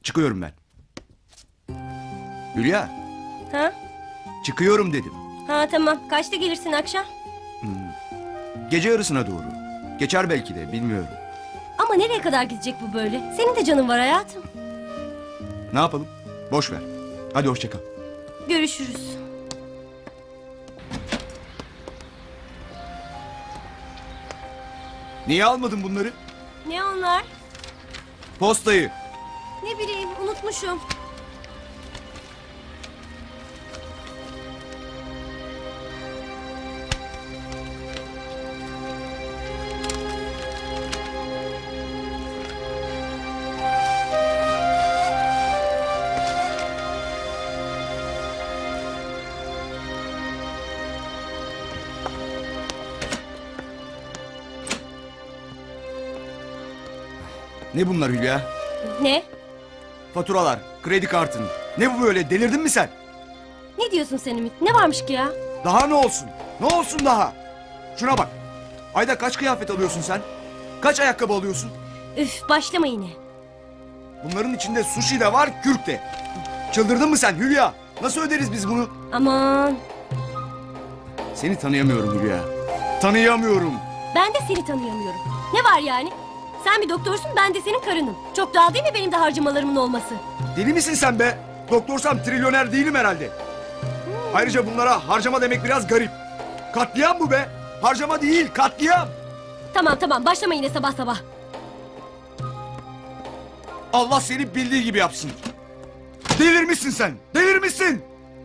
Çıkıyorum ben. Hülya. Ha? Çıkıyorum dedim. Ha tamam. Kaçta gelirsin akşam? Gece yarısına doğru. Geçer belki de, bilmiyorum. Ama nereye kadar gidecek bu böyle? Senin de canın var hayatım. Ne yapalım? Boş ver. Hadi hoşça kal. Görüşürüz. Niye almadın bunları? Ne onlar? Postayı. Ne bileyim, unutmuşum. Ne bunlar Hülya? Ne? Faturalar, kredi kartın. Ne bu böyle, delirdin mi sen? Ne diyorsun sen Ümit? Ne varmış ki ya? Daha ne olsun? Ne olsun daha? Şuna bak. Ayda kaç kıyafet alıyorsun sen? Kaç ayakkabı alıyorsun? Üf, başlama yine. Bunların içinde sushi de var, kürk de. Çıldırdın mı sen Hülya? Nasıl öderiz biz bunu? Aman. Seni tanıyamıyorum Hülya. Tanıyamıyorum. Ben de seni tanıyamıyorum. Ne var yani? Sen bir doktorsun, ben de senin karınım. Çok doğal değil mi benim de harcamalarımın olması? Deli misin sen be? Doktorsam trilyoner değilim herhalde. Ayrıca bunlara harcama demek biraz garip. Katliam bu be. Harcama değil, katliam. Tamam, başlama yine sabah sabah. Allah seni bildiği gibi yapsın. Delirmişsin sen. Delirmişsin.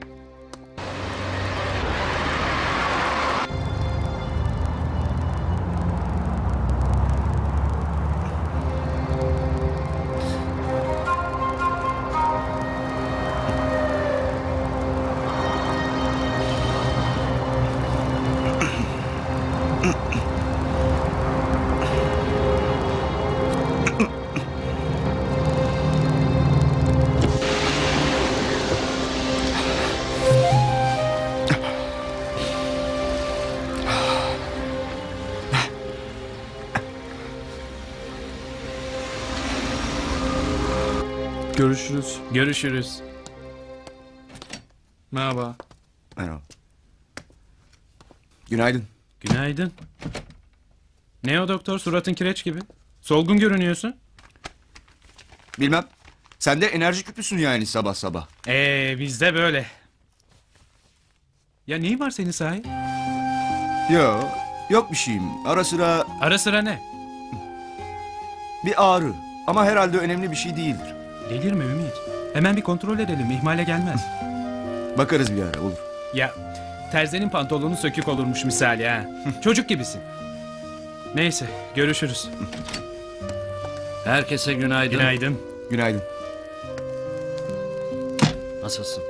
Görüşürüz. Görüşürüz. Merhaba. Merhaba. Günaydın. Günaydın. Ne o doktor, suratın kireç gibi. Solgun görünüyorsun. Bilmem. Sen de enerji küpüsün yani sabah sabah. Bizde böyle. Ya neyin var senin sahi? Yok bir şeyim. Ara sıra Ara sıra ne? bir ağrı. Ama herhalde önemli bir şey değildir. Delirme Ümit. Hemen bir kontrol edelim, ihmale gelmez. Bakarız bir ara, olur. Ya terzenin pantolonu sökük olurmuş misali ha. Çocuk gibisin. Neyse, görüşürüz. Herkese günaydın. Günaydın. Günaydın. Nasılsın?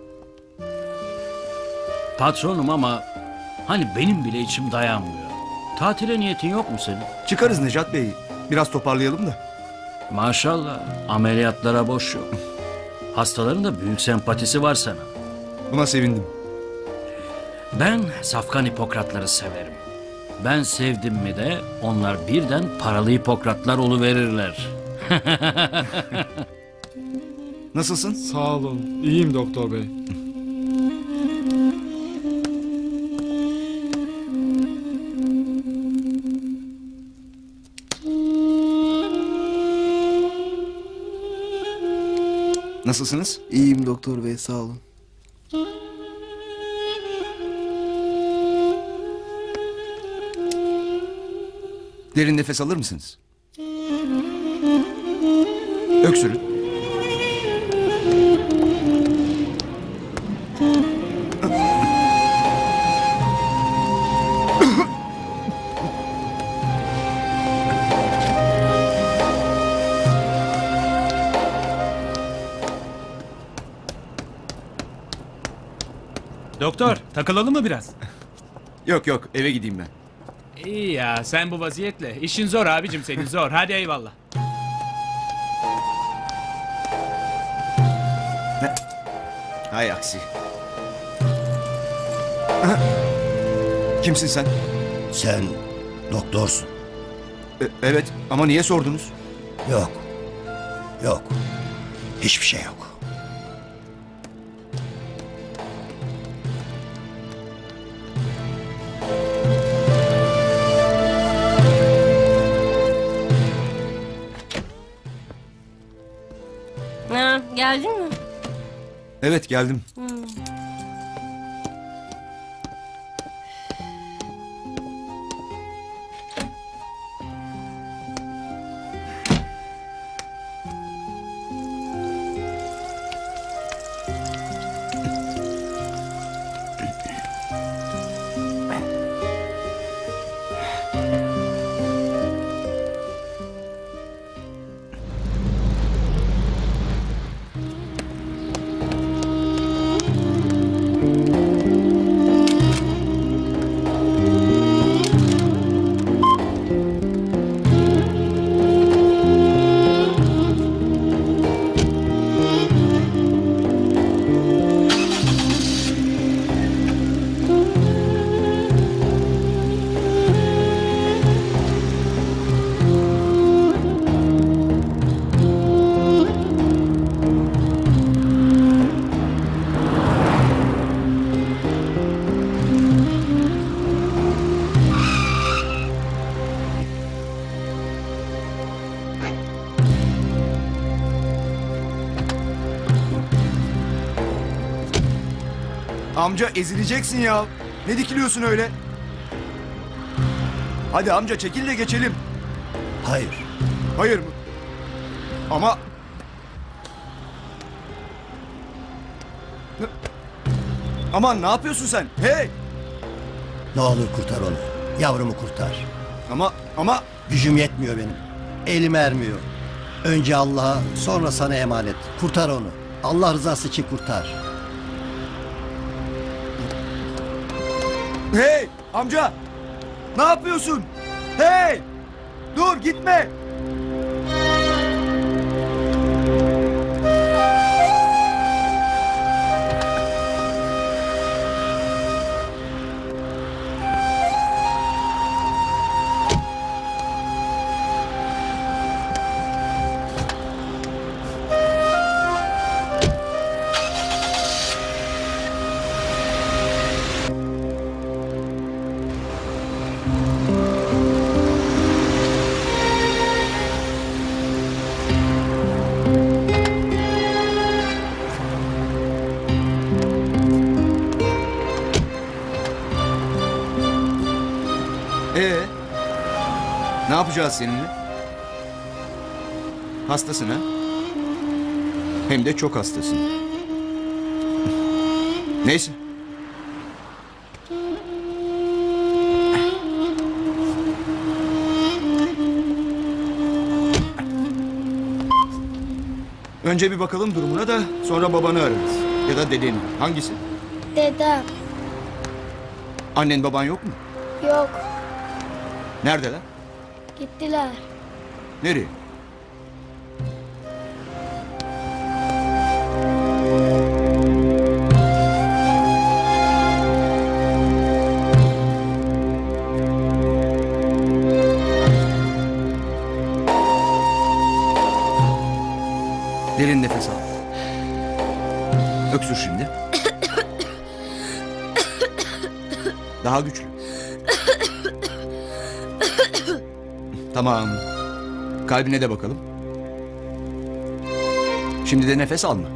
Patronum ama hani benim bile içim dayanmıyor. Tatile niyetin yok mu senin? Çıkarız Necat Bey. Biraz toparlayalım da. Maşallah ameliyatlara boş yok. Hastaların da büyük sempatisi var sana. Buna sevindim. Ben safkan Hipokratları severim. Ben sevdim mi de onlar birden paralı Hipokratlar oluverirler. Nasılsın? Sağ olun. İyiyim doktor bey. Nasılsınız? İyiyim doktor bey, sağ olun. Derin nefes alır mısınız? Öksürün. Doktor, takılalım mı biraz? Yok, eve gideyim ben. İyi ya, sen bu vaziyetle. İşin zor abicim senin, zor. Hadi eyvallah. Hay aksi. Kimsin sen? Sen doktorsun. Evet ama niye sordunuz? Yok. Yok. Hiçbir şey yok. Ha, geldin mi? Evet geldim. Amca ezileceksin ya. Ne dikiliyorsun öyle? Hadi amca çekil de geçelim. Hayır. Hayır mı? Ama... Aman ne yapıyorsun sen? Hey! Ne olur kurtar onu. Yavrumu kurtar. Ama... Gücüm yetmiyor benim. Elim ermiyor. Önce Allah'a, sonra sana emanet. Kurtar onu. Allah rızası için kurtar. Hey! Amca! Ne yapıyorsun? Hey! Dur gitme! Ne yapacağız seninle? Hastasın ha? Hem de çok hastasın. Neyse. Önce bir bakalım durumuna da sonra babanı ararız. Ya da dedeni. Hangisi? Dedem. Annen baban yok mu? Yok. Neredeler? Gittiler. Nereye? Derin nefes al. Öksür şimdi. Daha güçlü. Tamam. Kalbine de bakalım. Şimdi de nefes alma.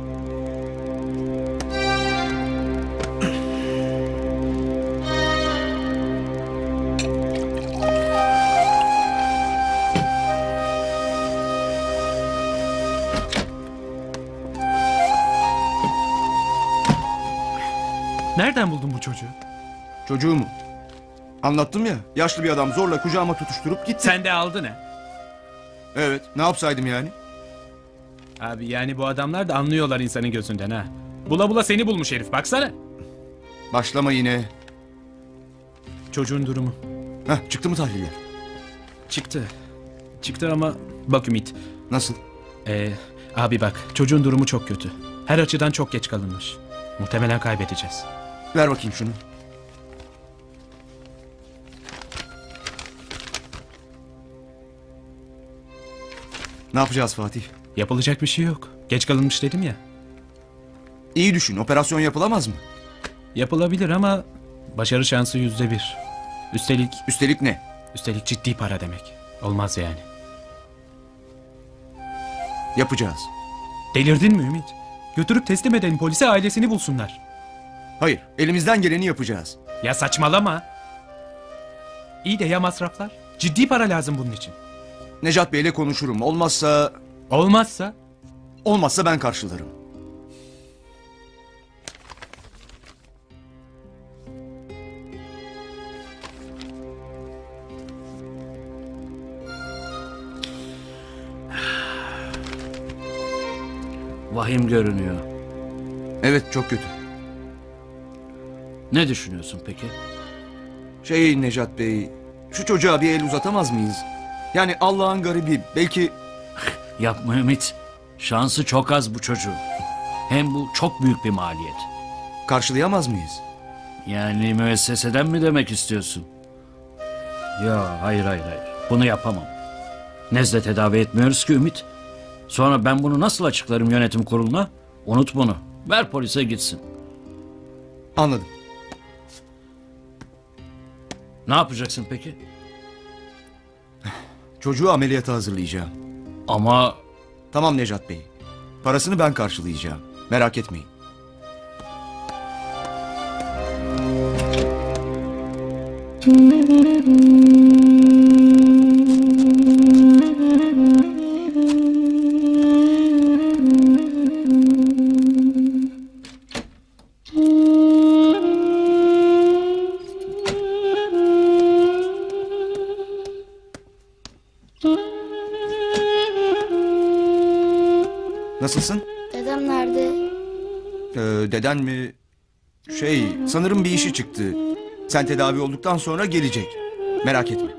Nereden buldun bu çocuğu? Çocuğu mu? Anlattım ya. Yaşlı bir adam zorla kucağıma tutuşturup gitti. Sen de aldın ha. Evet. Ne yapsaydım yani? Abi yani bu adamlar da anlıyorlar insanın gözünden ha. Bula bula seni bulmuş herif baksana. Başlama yine. Çocuğun durumu. Heh, çıktı mı tahliller? Çıktı. Çıktı ama bak Ümit. Nasıl? Abi bak çocuğun durumu çok kötü. Her açıdan çok geç kalınmış. Muhtemelen kaybedeceğiz. Ver bakayım şunu. Ne yapacağız Fatih? Yapılacak bir şey yok. Geç kalınmış dedim ya. İyi düşün, operasyon yapılamaz mı? Yapılabilir ama başarı şansı %1. Üstelik ne? Üstelik ciddi para demek. Olmaz yani. Yapacağız. Delirdin mi Ümit? Götürüp teslim edelim polise, ailesini bulsunlar. Hayır, elimizden geleni yapacağız. Ya saçmalama. İyi de ya masraflar? Ciddi para lazım bunun için. Necat Bey'le konuşurum. Olmazsa? Olmazsa ben karşılarım. Vahim görünüyor. Evet, çok kötü. Ne düşünüyorsun peki? Necat Bey, şu çocuğa bir el uzatamaz mıyız? Yani Allah'ın garibi, belki... Yapma Ümit. Şansı çok az bu çocuğun. Hem bu çok büyük bir maliyet. Karşılayamaz mıyız? Yani müesseseden mi demek istiyorsun? Ya hayır. Bunu yapamam. Nezle tedavi etmiyoruz ki Ümit. Sonra ben bunu nasıl açıklarım yönetim kuruluna? Unut bunu. Ver polise gitsin. Anladım. Ne yapacaksın peki? Çocuğu ameliyata hazırlayacağım. Ama Tamam Necat Bey. Parasını ben karşılayacağım. Merak etmeyin. Nasılsın? Dedem nerede? Deden mi? Sanırım bir işi çıktı. Sen tedavi olduktan sonra gelecek. Merak etme.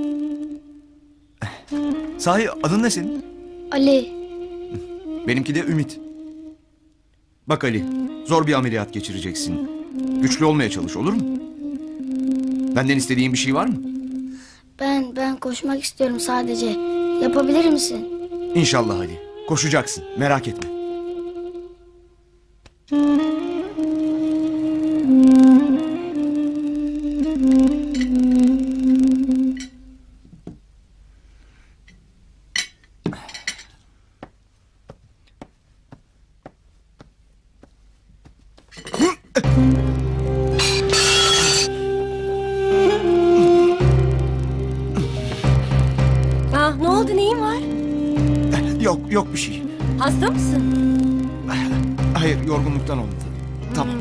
Sahi adın ne senin? Ali. Benimki de Ümit. Bak Ali, zor bir ameliyat geçireceksin. Güçlü olmaya çalış, olur mu? Benden istediğin bir şey var mı? Ben koşmak istiyorum sadece. Yapabilir misin? İnşallah Ali. Koşacaksın, merak etme. Ne oldu, neyin var? Yok bir şey. Hasta mısın? Hayır, yorgunluktan oldu. Tamam.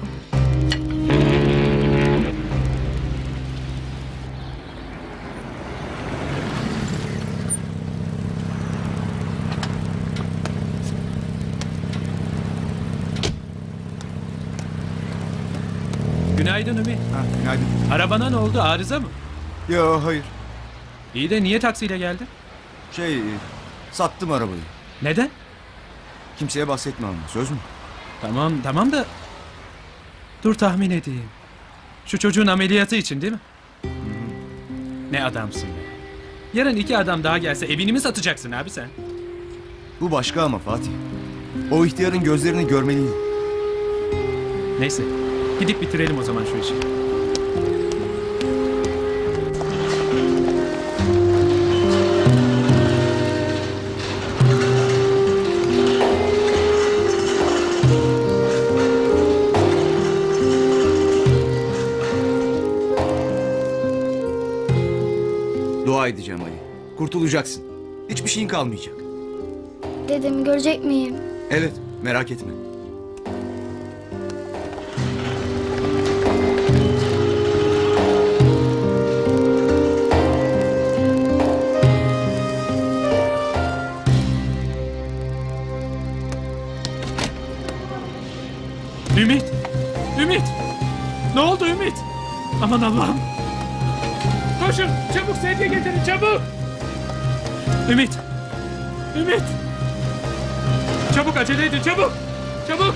Günaydın Ümit. Günaydın. Arabana ne oldu? Arıza mı? Yo, hayır. İyi de niye taksiyle geldin? Sattım arabayı. Neden? Kimseye bahsetme ama, söz mü? Tamam da... Dur tahmin edeyim. Şu çocuğun ameliyatı için değil mi? Ne adamsın ya. Yarın 2 adam daha gelse evini mi satacaksın abi sen? Bu başka ama Fatih. O ihtiyarın gözlerini görmeliydin. Neyse. Gidip bitirelim o zaman şu işi. Dua edeceğim Ali. Kurtulacaksın. Hiçbir şeyin kalmayacak. Dedemi görecek miyim? Evet, merak etme. Ümit! Ne oldu Ümit? Aman Allah'ım! Koşun! Çabuk sedye getirin çabuk! Ümit! Çabuk acele edin çabuk! Çabuk!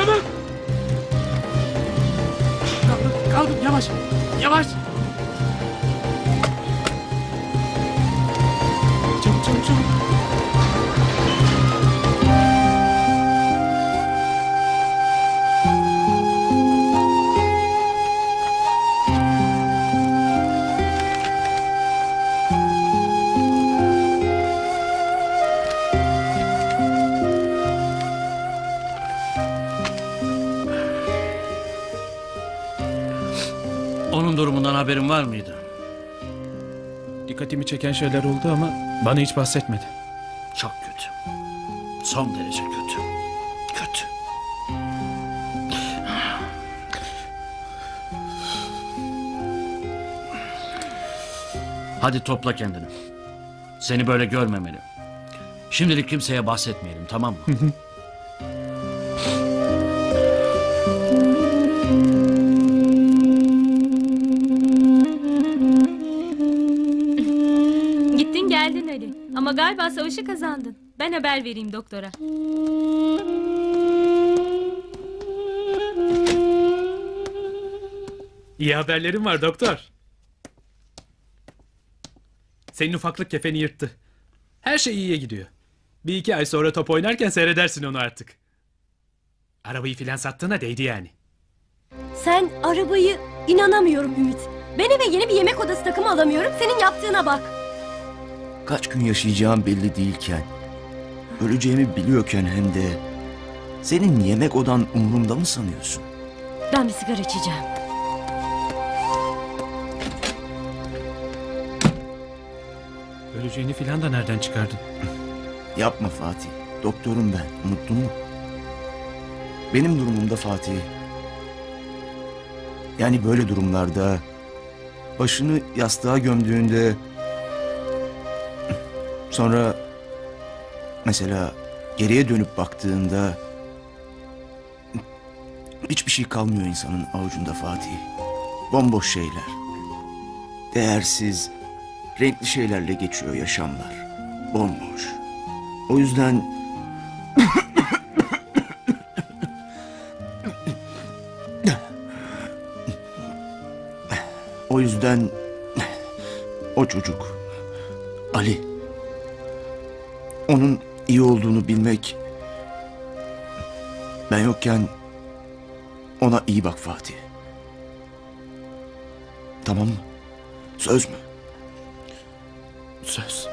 Kaldım yavaş! Çabuk! Bundan haberin var mıydı? Dikkatimi çeken şeyler oldu ama bana hiç bahsetmedi. Çok kötü. Son derece kötü. Kötü. Hadi topla kendini. Seni böyle görmemeli. Şimdilik kimseye bahsetmeyelim, tamam mı? Gittin geldin Ali. Ama galiba savaşı kazandın. Ben haber vereyim doktora. İyi haberlerim var doktor. Senin ufaklık kefeni yırttı. Her şey iyiye gidiyor. 1-2 ay sonra top oynarken seyredersin onu artık. Arabayı filan sattığına değdi yani. Sen arabayı inanamıyorum Ümit. Ben eve yeni bir yemek odası takımı alamıyorum. Senin yaptığına bak. Kaç gün yaşayacağım belli değilken, öleceğimi biliyorken hem de senin yemek odan umurumda mı sanıyorsun? Ben bir sigara içeceğim. Öleceğini filan da nereden çıkardın? Yapma Fatih. Doktorum ben. Unuttun mu? Benim durumumda Fatih. Yani böyle durumlarda başını yastığa gömdüğünde sonra mesela geriye dönüp baktığında hiçbir şey kalmıyor insanın avucunda Fatih. Bomboş şeyler. Değersiz, renkli şeylerle geçiyor yaşamlar. Bomboş. O yüzden o çocuk Ali, onun iyi olduğunu bilmek, ben yokken ona iyi bak Fatih. Tamam mı? Söz mü? Söz.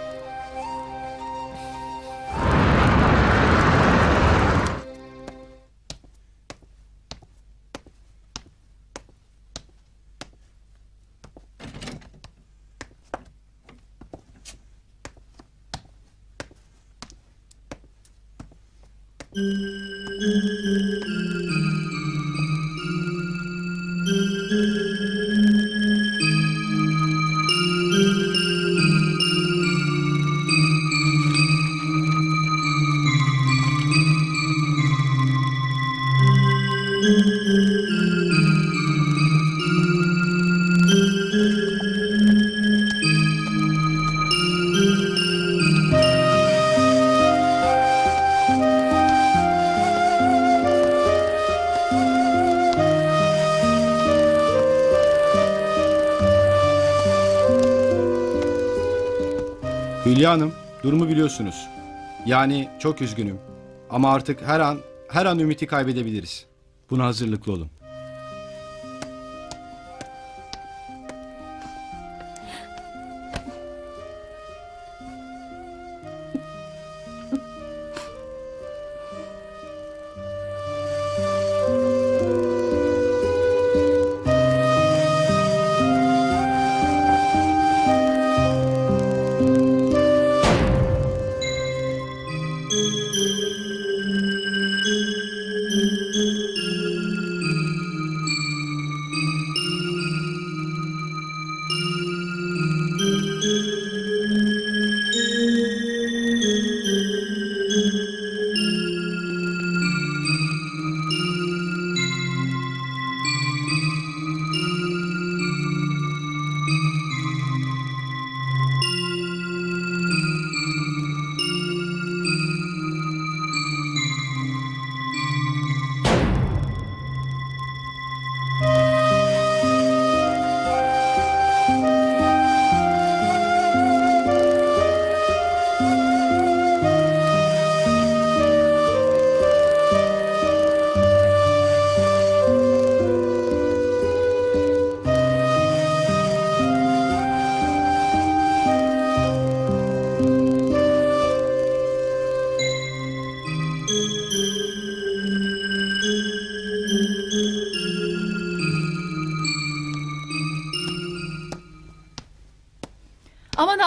Hülya Hanım, durumu biliyorsunuz. Yani çok üzgünüm. Ama artık her an ümiti kaybedebiliriz. Buna hazırlıklı olun.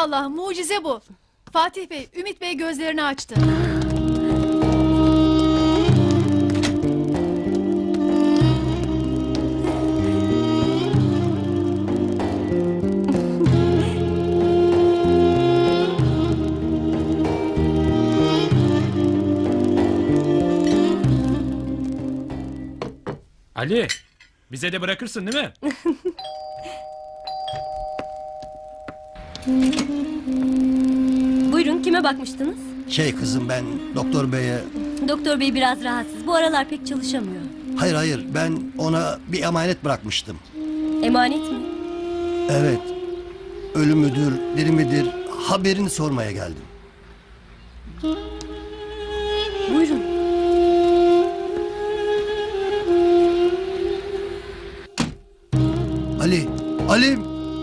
Allah, mucize bu. Fatih Bey, Ümit Bey gözlerini açtı. Ali, bize de bırakırsın değil mi? Buyurun, kime bakmıştınız? Kızım, ben doktor beye... Doktor bey biraz rahatsız. Bu aralar pek çalışamıyor. Hayır, ben ona bir emanet bırakmıştım. Emanet mi? Evet. Ölü müdür, diri midir haberini sormaya geldim. Buyurun. Ali!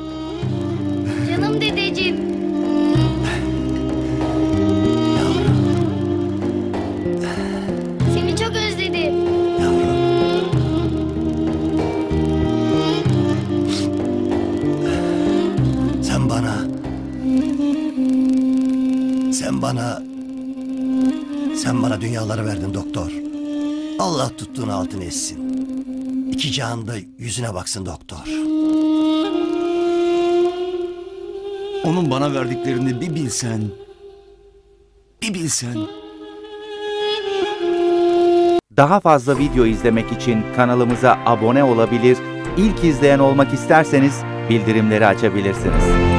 Canım dedeciğim. Seni çok özledim. Sen bana dünyaları verdin doktor. Allah tuttuğun altın etsin. İki cihanda yüzüne baksın doktor. Onun bana verdiklerini bir bilsen. Bir bilsen. Daha fazla video izlemek için kanalımıza abone olabilir, İlk izleyen olmak isterseniz bildirimleri açabilirsiniz.